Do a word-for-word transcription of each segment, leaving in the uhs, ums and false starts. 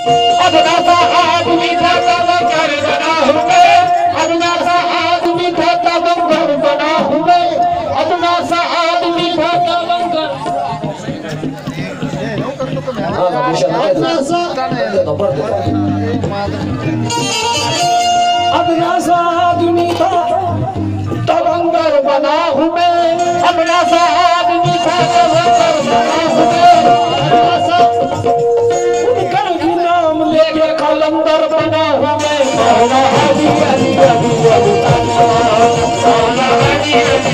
अपना सा आदमी था तब घर बना हुए, अपना सा आदमी था तब घर बना हुए, अपना सा आदमी था तब घर। अपना सा आदमी था तब घर बना हुए, अपना सा आदमी था तब घर बना हुए, अपना सा उनका भी नाम लेके कलंदर बना हुए। मौला अली अली अली अली मौला अली अली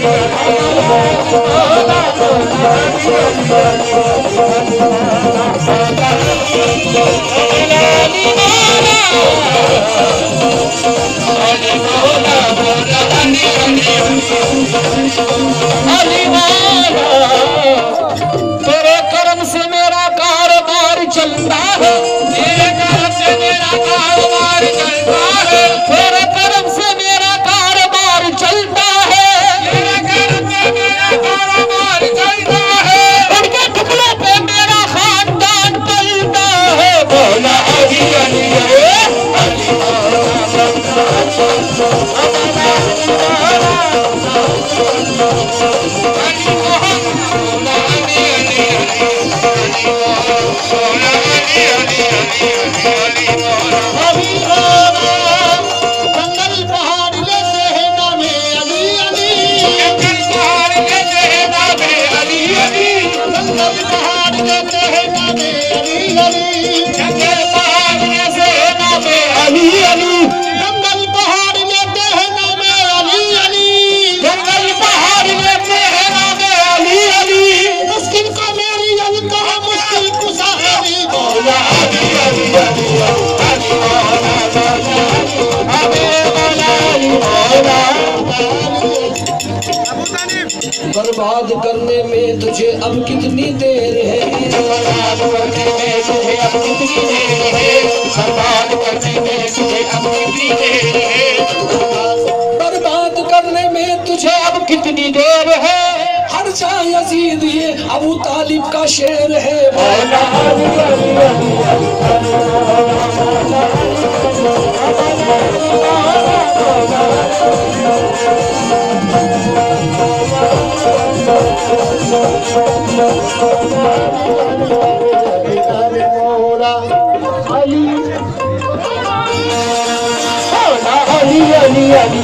अली तेरे कर्म से मेरा कारोबार चलता है, तेरे कर्म से मेरा कारोबार चलता है, तेरे कर्म से मेरा कारोबार चलता है, तेरे कर्म से मेरा कारोबार चलता है, उनके टुकड़ों पे मेरा खानदान चलता है। मौला अली अली बर्बाद करने में तुझे अब कितनी देर है, बर्बाद करने में तुझे अब कितनी देर है, बर्बाद करने में तुझे अब कितनी देर है, बर्बाद करने में तुझे अब कितनी देर है। हर जा यजीद ये अबू तालिब का शेर है। मौला अली अली मौला अली अली अली अली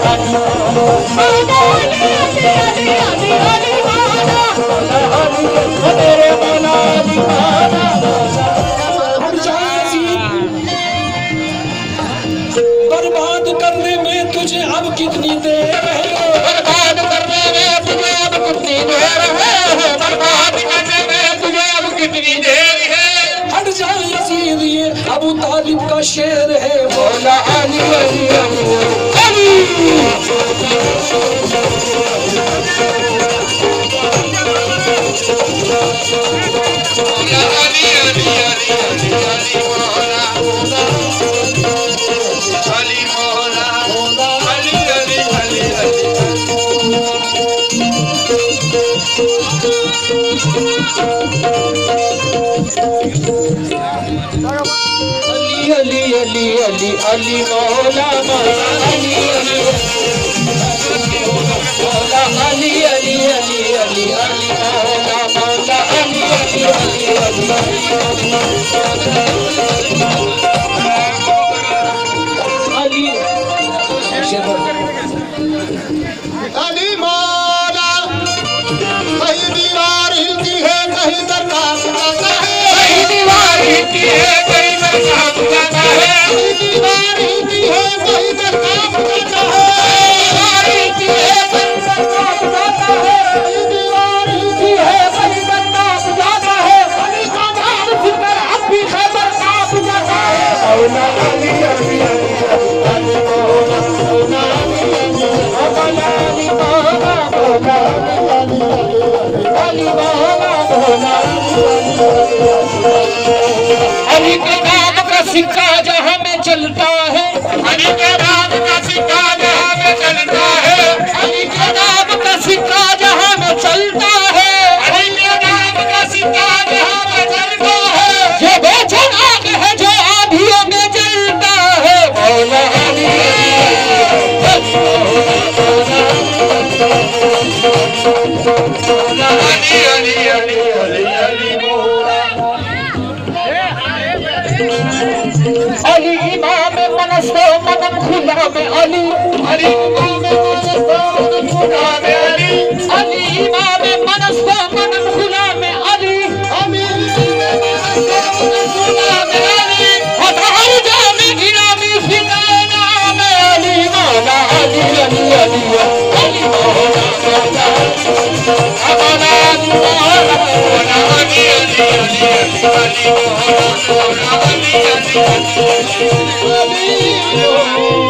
बर्बाद करने में तुझे अब कितनी देर है, बर्बाद करने में तुझे अब कितनी देर है, बर्बाद करने में तुझे अब कितनी देर है। हट जा यजीद ये अबू तालिब का शेर है। मौला अली अली अली अली अली अली अली अली मौला मौला अली अली मौला अली अली अली अली अली मौला मौला अली अली अली अली अली मौला। कहीं दीवार हिलती है कहीं दरगाह जाता है, कहीं दीवार हिलती है कहीं दरगाह जाता है, कहीं दीवार हिलती है कहीं दरगाह जाता है, दीवार हिलती है कहीं दरगाह जाता है, कहीं दीवार हिलती है कहीं दरगाह जाता है, अली का नाम सुनकर अब भी खैबर कांप जाता है। मौला अली अली अली अली मौला मौला अली अली मौला अली मौला मौला अली अली मौला मौला अली के नाम का सिक्का जहाँ में चलता है, अली के नाम का सिक्का जहाँ में चलता है, अली के नाम का सिक्का जहाँ में चलता है, अली के नाम का सिक्का जहाँ में चलता है। ये बेचैन आग है जो मनस्तो मनम खुला में अली अली इमाम मनस्तो मनम खुला में अली अली इमाम मनस्तो मनम खुला में अली अली इमाम मनस्तो मनम खुला में अली हटाओ जामे गिरामी फिदाना में अली मौला अली अली अली अली मौला मौला अमला मौला मौला अली अली अली अली मौला मौला अली अली अली